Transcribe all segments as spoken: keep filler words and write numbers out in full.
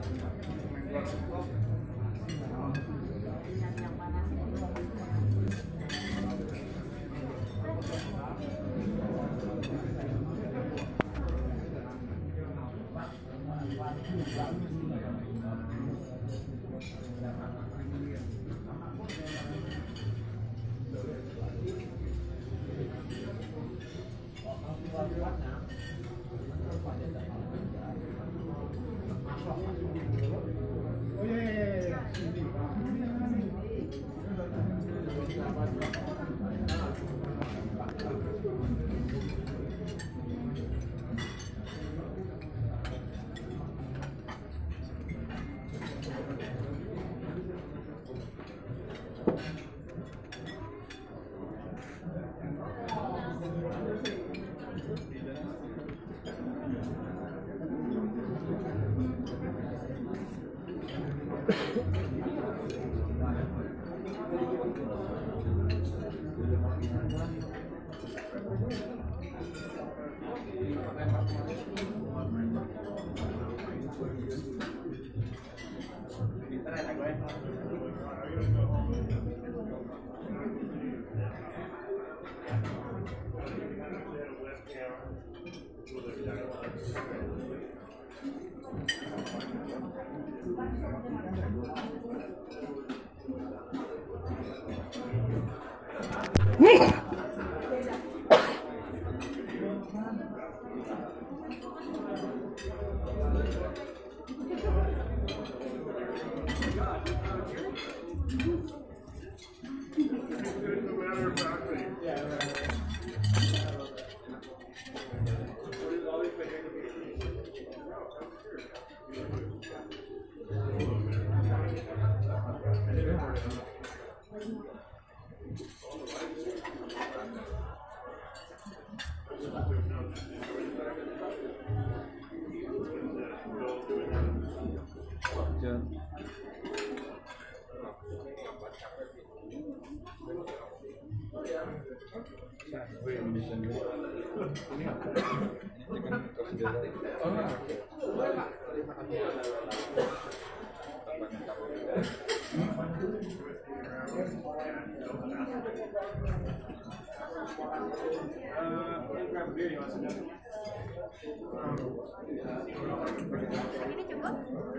Ini cukup?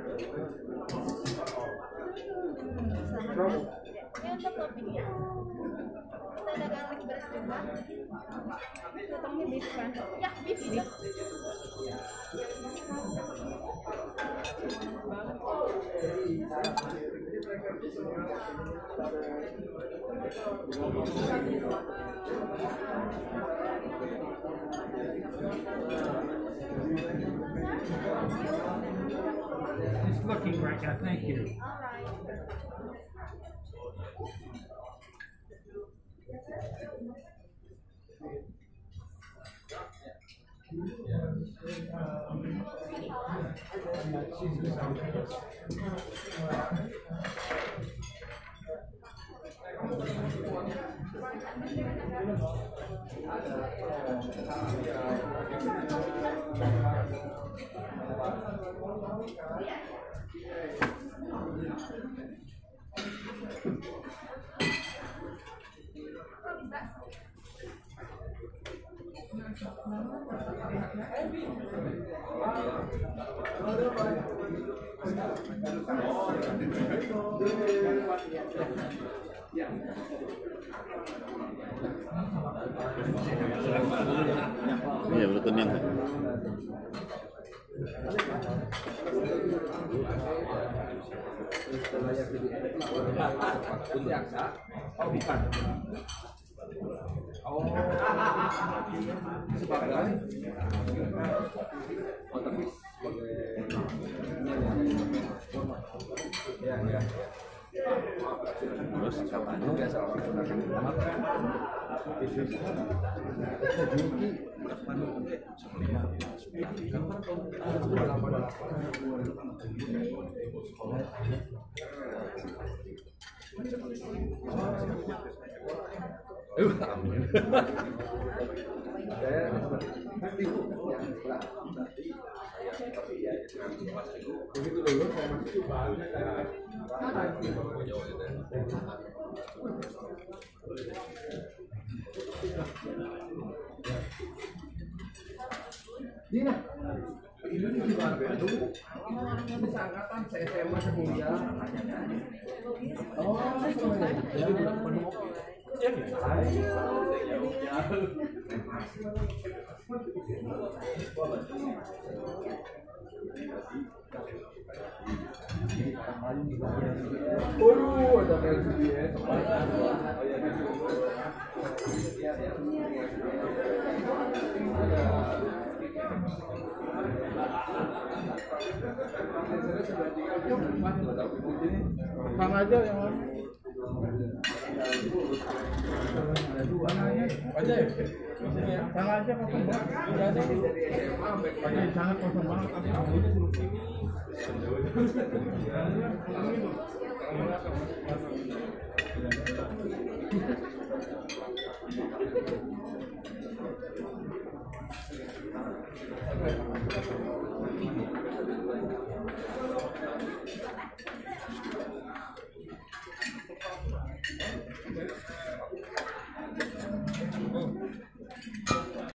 Ini untuk toppingnya. Kita ada garlic bread juga. Potongnya beef kan? Ya, beef ini. It's looking great, thank you. All right. Iya, belum kenyang. Oh, bukan. Oh, sebagai oh, tapi sebagai ya, ya. Terus kapan? Biasa Uh, amin. Begitu dulu saya masih bahannya kayak Dina, ini di Bandung. Ini seangkatan saya S M A semuanya. Oh, oh, ada versi ya. Kang aja yang mana? Ada dua nanya. Aja ya? Kang aja kosong banget. Udah ada. Pakai sangat kosong banget.